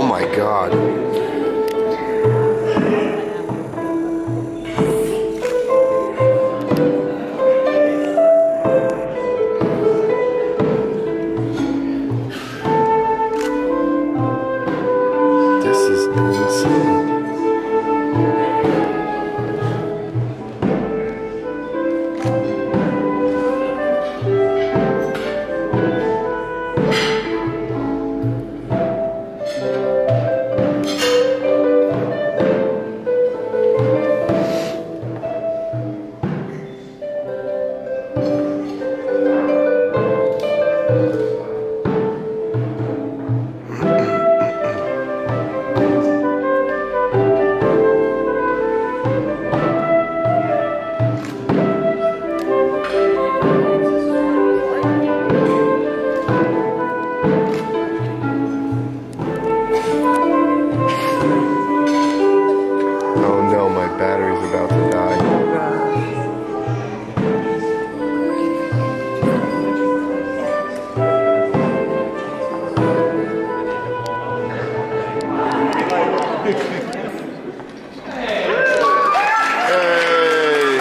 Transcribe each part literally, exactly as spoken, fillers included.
my God. This is insane. Battery's about to die. Hey!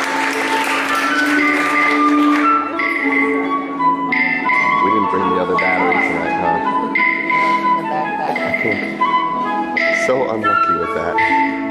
We didn't bring the other batteries tonight, huh? So unlucky with that.